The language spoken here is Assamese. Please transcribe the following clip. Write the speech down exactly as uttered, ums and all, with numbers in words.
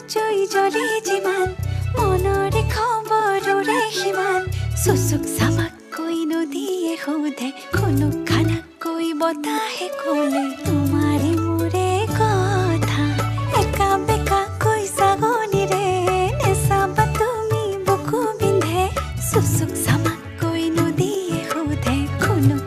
জুই জ্বলি যিমান মনৰে খবৰৰে সিমান চুচুক চামাক কৈ নদীয়ে সোধে খুনুক খানাক কৈ বতাহে ক'লে